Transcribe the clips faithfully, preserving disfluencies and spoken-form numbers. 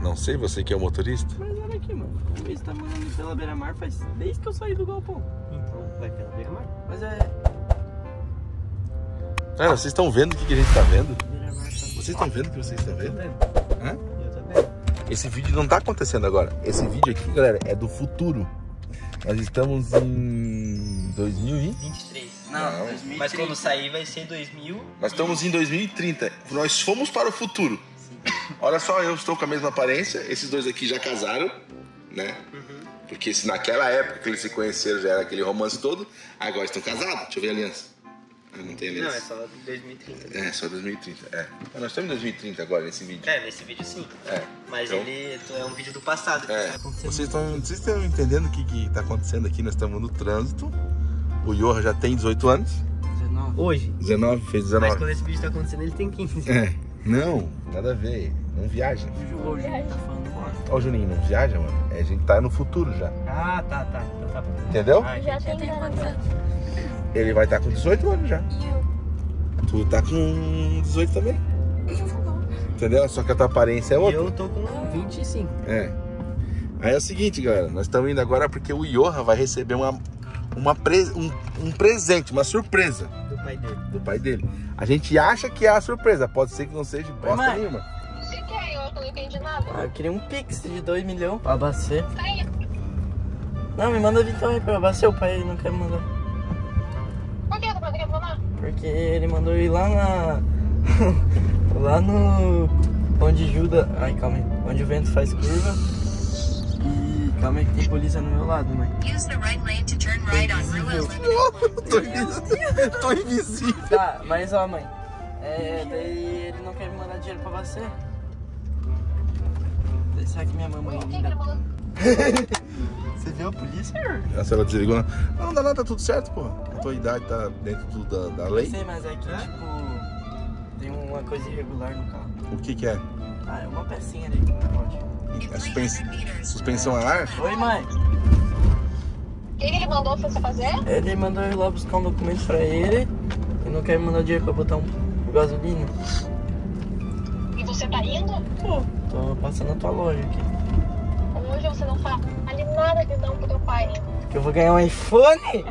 Não sei, você que é o motorista? Mas olha aqui, mano. O Luiz tá mandando pela beira-mar faz desde que eu saí do galpão. Então, vai pela beira-mar. Mas é... Cara, vocês estão vendo o que, que a gente tá vendo? Beira-mar tá... Vocês estão vendo o que vocês estão vendo? Hã? Eu também. Esse vídeo não tá acontecendo agora. Esse vídeo aqui, galera, é do futuro. Nós estamos em dois mil e vinte e três. Não, Não. dois mil e trinta. Mas quando sair vai ser dois mil. Nós estamos em dois mil e trinta. Nós fomos para o futuro. Olha só, eu estou com a mesma aparência. Esses dois aqui já casaram, né? Uhum. Porque se naquela época que eles se conheceram já era aquele romance todo, agora estão casados. Deixa eu ver a aliança. Ah, não tem aliança. Não, é só dois mil e trinta. É, só dois mil e trinta. É. Mas nós estamos em dois mil e trinta agora nesse vídeo. É, nesse vídeo sim. É. Mas Então- ele é um vídeo do passado que É. tá acontecendo. Vocês estão, vocês estão entendendo o que que tá acontecendo aqui? Nós estamos no trânsito. O Johan já tem dezoito anos. dezenove. Hoje. dezenove, fez Mas dezenove. quando esse vídeo tá acontecendo, ele tem quinze. É. Não, nada a ver. Não viaja. O Juninho tá falando bosta. Ó, o Juninho, não viaja, mano. É, a gente tá no futuro já. Ah, tá, tá. Então tá bom. Entendeu? Ah, Já gente, tem quantos anos? Ele vai estar com dezoito anos já. E eu? Tu tá com dezoito também. Entendeu? Só que a tua aparência é E outra. eu tô com vinte e cinco. É. Aí é o seguinte, galera. Nós estamos indo agora porque o Johan vai receber uma, uma pre... um, um presente, uma surpresa Do pai dele. do pai dele. A gente acha que é a surpresa. Pode ser que não seja bosta mãe. nenhuma. Você quer? Eu não entendi nada. Ah, eu queria um pix de dois milhões pra abastecer. Tá aí. Não, me manda então aí pra abastecer. O pai não quer me mandar. Por que você quer falar? Porque ele mandou ir lá na... lá no... Onde Judas... Ai, calma aí. Onde o vento faz curva. E... Calma aí que tem polícia no meu lado, mãe. Use the right lane to turn right on Rue Elizabeth. Tô invisível. Tô invisível. Tá, mas ó, mãe. É, daí ele não quer me mandar dinheiro pra você. Daí será que minha mamãe Por que que ele mandou? Você viu a polícia? Nossa, ela desligou. Não, não dá nada, tá tudo certo, pô. A tua idade tá dentro do- da, da Eu lei. sei, mas é que, tipo... Tem uma coisa irregular no carro. O que que é? Ah, é uma pecinha ali que não pode. A suspens... suspensão a ar? Oi, mãe. O que que ele mandou você fazer? Ele mandou eu ir lá buscar um documento pra ele e não quer me mandar dinheiro pra botar um gasolina. E você tá indo? Pô, tô passando na tua loja aqui. Hoje você não fala nada de não pro teu pai. Que eu vou ganhar um iPhone?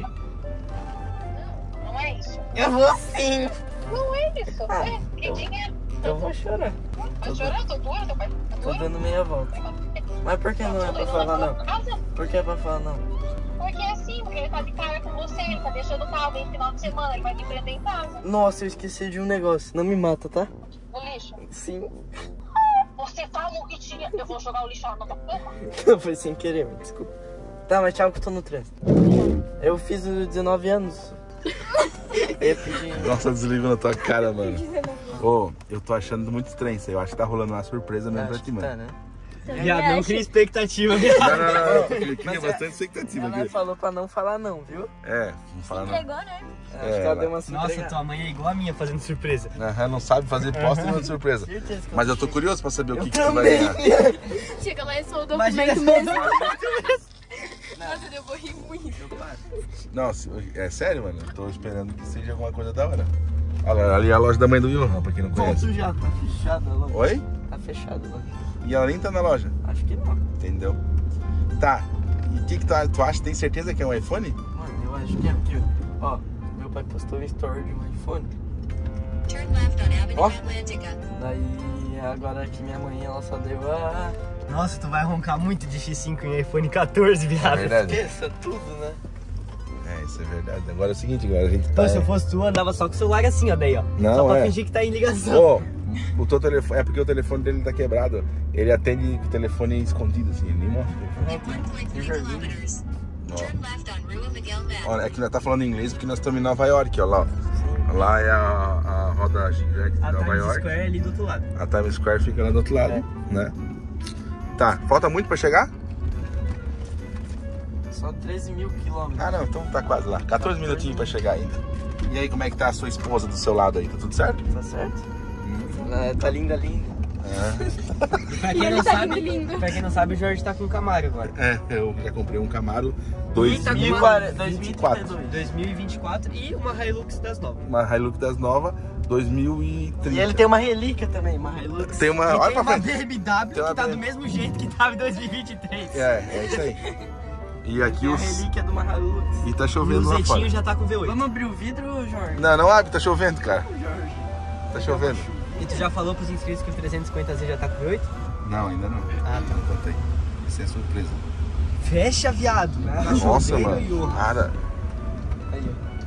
Não, não é isso. Eu vou sim. Não é isso. Ah, É, que eu- dinheiro. Eu vou chorar. Tá chorando? Tô dura, teu pai? Tá Tô dura? dando meia volta. Mas por que não é pra falar não? Casa? Por que é pra falar não? Porque é assim, porque ele tá de cara com você, ele tá deixando o carro em final de semana, ele vai te prender em casa. Nossa, eu esqueci de um negócio. Não me mata, tá? No lixo. Sim. Você falou que tinha. Eu vou jogar o lixo lá na tua cama. Não, foi sem querer, me desculpa. Tá, mas tchau que eu tô no trânsito. Eu fiz os dezenove anos. Eu ia pedir... Nossa, desligou na tua cara, mano. Ô, eu tô achando muito estranho isso aí. Eu acho que tá rolando uma surpresa mesmo pra Acho ti, que mano. tá, né? Viado, não cria expectativa, viado. Não, não, não, não. Cria Mas é- bastante expectativa Ela aqui. falou pra não falar não, viu? É, não fala não. Entregou, né? Acho É, que ela ela- deu uma se Nossa, entregar. tua mãe é igual a minha fazendo surpresa. Aham, não sabe fazer posta e de surpresa. Certeza que Mas eu tô sei. curioso pra saber o Eu que, que tu vai também. ganhar. Chega lá e sou o Imagina documento só. mesmo. Nossa, eu vou rir muito. Não, se- é sério, mano? Eu tô esperando que seja alguma coisa da hora. Olha lá, ali é a loja da mãe do Johan, pra quem não conhece. Ponto já, tá fechada a loja. Oi? Tá fechada a loja. E ela nem tá na loja, Acho que não. entendeu? Tá, e o que que tu, tu acha? Tem certeza que é um iPhone? Mano, eu acho que é porque, ó, meu pai postou um story de um iPhone. Turn left on Avenue Ó. Atlantica. Daí, agora que minha mãe, ela só deu a... Nossa, tu vai roncar muito de X cinco em iPhone quatorze, É viado. verdade. Esqueça tudo, né? É, isso é verdade. Agora é o seguinte, galera, a gente tá... Então, se eu fosse tu, andava só com o celular assim, ó, daí, ó. Não, só pra é. fingir que tá em ligação. Ô, o teu telefone... É porque o telefone dele tá quebrado. Ele atende com o telefone escondido, assim, ele nem mostra o telefone. In one point three kilometers. Turn left on Rua Miguel Neto. Ó, é que nós tá falando inglês porque nós estamos em Nova York, ó lá, ó. Lá é a, a roda gigante de A Nova Times York. Square é ali do outro lado. A Times Square fica lá do outro lado, É. né? Tá, falta muito pra chegar? Só treze mil quilômetros. Ah, não, então tá quase lá. quatorze minutinhos pra chegar ainda. E aí, como é que tá a sua esposa do seu lado aí? Tá tudo certo? Tá certo? É, tá linda, linda. Pra quem, não sabe, pra quem não sabe, o Jorge tá com um Camaro agora. É, eu já comprei um Camaro dois Tá com mil uma- e vinte e dois mil e quatro. trinta e dois. dois mil e vinte e quatro e uma Hilux das novas. Uma Hilux das novas, dois mil e trinta. E ele tem uma relíquia também, uma Hilux. Tem uma. E Olha tem pra uma frente. B M W Tem uma que tá B M W. do mesmo jeito que tava em dois mil e vinte e três. É, é isso aí. E aqui Tem a os. relíquia de uma Hilux. E tá E chovendo o lá fora. Zetinho já tá com V oito. Vamos abrir o vidro, Jorge? Não, não abre, tá chovendo, cara. Jorge. Tá chovendo. E tu já falou pros inscritos que o trezentos e cinquenta Z já tá com V oito? Não, ainda não. Ah, tá. Não contei. Isso é surpresa. Fecha, viado. Tá Nossa, chovendo, mano. Iô. Nada. Aí,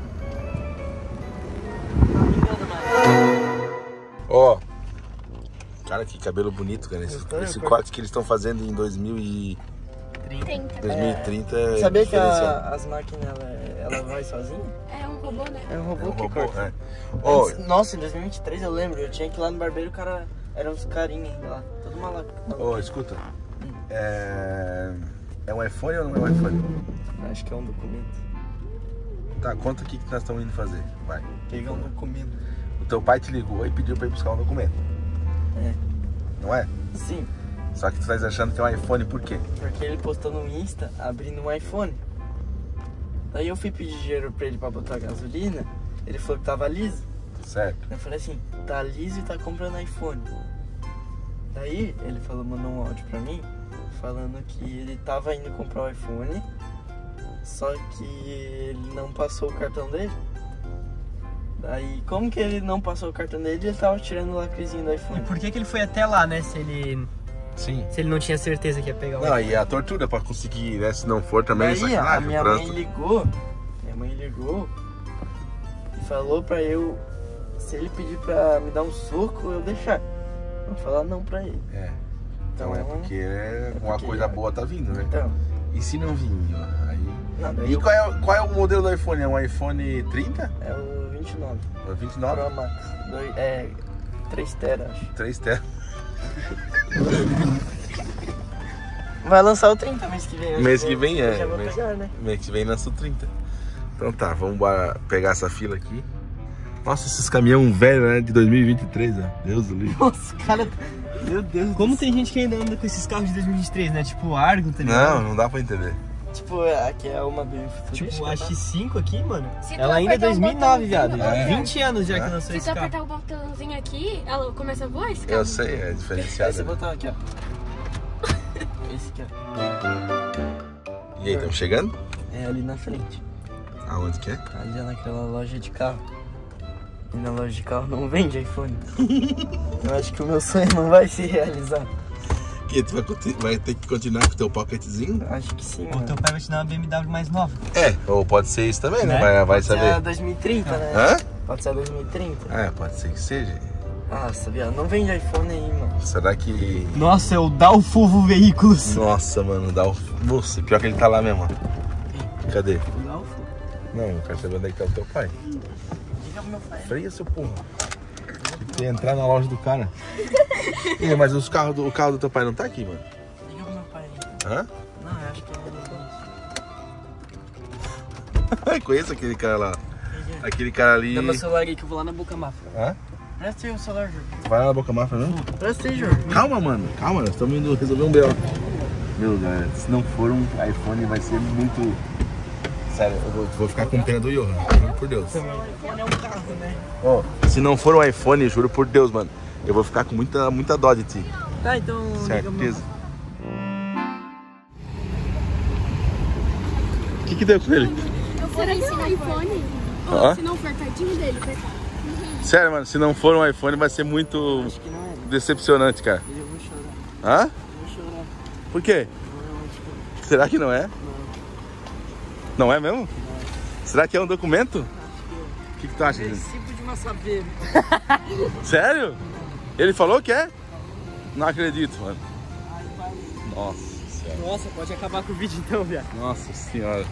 Ó. Cara, que cabelo bonito, cara. Esse, Gostou? esse corte que eles estão fazendo em dois mil e trinta. dois mil e trinta é Sabia que diferenciado. a- as máquinas, ela, ela vai sozinha? É um robô, né? É um É robô um que robô, corta. é. Ó, Antes- Nossa, em dois mil e vinte e três eu lembro, eu tinha que ir lá no barbeiro, o cara, eram uns carinhas lá, todo maluco. ó, escuta. É... é um iPhone ou não é um iPhone? Acho que é um documento. Tá, conta o que que nós estamos indo fazer. Vai. Pegar um documento. O teu pai te ligou e pediu pra ir buscar um documento. É. Não é? Sim, Só que tu tá achando que é um iPhone por quê? porque ele postou no Insta abrindo um iPhone. Daí eu fui pedir dinheiro pra ele pra botar gasolina, ele falou que tava liso. Certo. Eu falei assim, tá liso e tá comprando iPhone. Daí ele falou, mandou um áudio pra mim, falando que ele tava indo comprar o iPhone, só que ele não passou o cartão dele. Daí, como que ele não passou o cartão dele, ele tava tirando o lacrezinho do E iPhone. por que que ele foi até lá, né? Se ele, Sim. se ele não tinha certeza que ia pegar o Não, e a tortura pra conseguir, né? Se não for também, Daí a sacanagem. minha o mãe trânsito. ligou, minha mãe ligou e falou pra eu, se ele pedir pra me dar um soco, eu deixar. Não falar não pra ele. É. Então é Então, porque é uma porque- coisa boa tá vindo, né? Então, E se não vir, ó, aí... não, daí E eu- qual é, o- qual é o modelo do iPhone? É um iPhone trinta? é o vinte e nove. É o vinte e nove? Pro Max. Dois, é três tera, acho. três tera. Vai lançar o trinta mês que vem. eu Mês já que vou- vem, eu é. Já vou Mês, pegar, né? mês que vem lança o trinta. Então tá, vamos embora pegar essa fila aqui. Nossa, esses caminhão velho, né? De dois mil e vinte e três, ó. Deus do livro. Nossa, cara. Meu Deus. Como tem gente que ainda anda com esses carros de dois mil e vinte e três, né? Tipo o Argo, tá ligado? Não, não dá pra entender. Tipo, aqui é uma bem futurística. Tipo, a tá? X cinco aqui, mano, Se tu ela ainda é apertar o dois mil e nove, viado. botãozinho, É. vinte anos já que É. lançou Se tu esse carro. apertar o botãozinho aqui, ela começa a voar esse carro. Eu sei, é Esse diferenciado. botão aqui, ó. Esse aqui, ó. E aí, estamos chegando? É ali na frente. Aonde que é? Ali é naquela loja de carro. E na loja de carro não vende iPhone. Eu acho que o meu sonho não vai se realizar. Que tu vai, conti- vai ter que continuar com o teu pocketzinho? Acho que sim, Ou mano. teu pai vai te dar uma B M W mais nova. É, ou pode ser isso também, né? Né? Vai, vai Pode ser saber. dois mil e trinta, né? Hã? Pode ser dois mil e trinta. É, pode ser que seja. Nossa, viado, não vende iPhone aí, mano. Será que... Nossa, é o Dalfovo Veículos. Nossa, mano, dá o... Nossa, pior que ele tá lá mesmo, ó. Cadê? Não, Não, eu quero saber onde é que tá o teu pai. diga pro meu pai. Freia, seu porra. Tem que entrar na loja do cara. Ih, mas os carros do, o carro do teu pai não tá aqui, mano? Diga pro meu pai aí. Hã? Não, eu acho que ele não conhece. Conheço aquele cara lá. Aquele cara ali... Dá meu celular aí que eu vou lá na Boca Mafra. Hã? Presta aí o celular, Jorge. Vai lá na Boca Mafra, não? Presta aí, Jorge. Calma, mano. Calma, nós estamos indo resolver um B O. Meu, galera, se não for um iPhone vai ser muito... Sério, eu vou, vou ficar com pena do Johan, juro por Deus. O iPhone é um carro, né? Ó, se não for um iPhone, juro por Deus, mano, eu vou ficar com muita, muita dó de ti. Tá, então... liga pro meu Certeza. O que que deu com ele? Será que é um iPhone? Ó. Ou se não for pertinho dele, perto. Sério, mano, se não for um iPhone vai ser muito Acho que não é, né? decepcionante, cara. Eu vou chorar. Hã? Eu vou chorar. Por quê? Não, acho que Será que não é? não. Não é mesmo? Será que é um documento? O que que tu acha, gente? Recibo de massaveiro. Sério? Ele falou que é? Não acredito, mano. Nossa senhora. Nossa, pode acabar com o vídeo então, viado. Nossa senhora.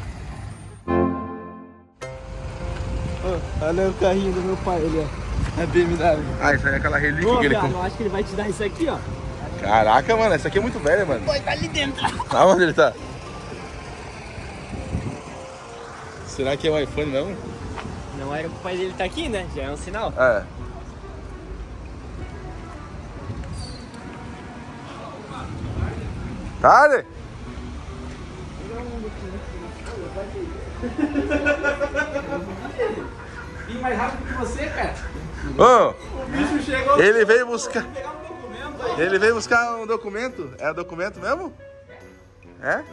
Olha o carrinho do meu pai ali, ó. É B M W. Ah, isso aí é aquela relíquia Ô, que ele viado, comprou. eu acho que ele vai te dar isso aqui, ó. Caraca, mano, essa aqui é muito velha, mano. Pode tá ali dentro. Aonde ele tá? Será que é um iPhone mesmo? Não era pro pai dele estar aqui, né? Já é um sinal. É. Dale! Vim mais rápido que você, cara. Ô, O bicho chegou. ele veio buscar. Pegar um documento aí. Ele veio buscar um documento. É documento mesmo? É?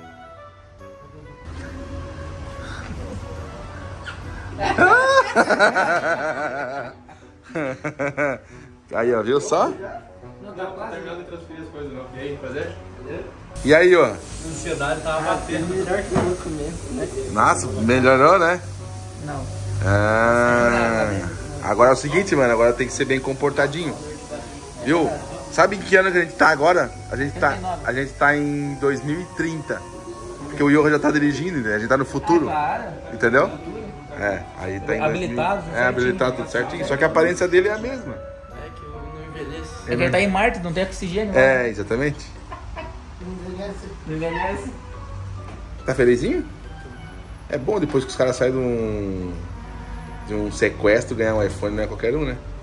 Aí, ó, viu só? Não dá pra terminar de transferir as coisas, não. E aí, fazer? E aí, ó. A ansiedade tava batendo. Melhor que o documento, né? Nossa, melhorou, né? Não. Ah, agora é o seguinte, mano. Agora tem que ser bem comportadinho. Viu? Sabe em que ano que a gente tá agora? A gente tá, a gente tá em dois mil e trinta. Porque o Johan já tá dirigindo, né? A gente tá no futuro. Claro. Entendeu? É, aí tá em Habilitado, dois mil. É, certinho. habilitado tudo certinho. Só que a aparência dele é a mesma. É que eu não envelheço. É que ele tá em Marte, não tem oxigênio. É, exatamente. Não envelhece. Tá felizinho? É bom depois que os caras saem de um, de um sequestro ganhar um iPhone, não é qualquer um, né?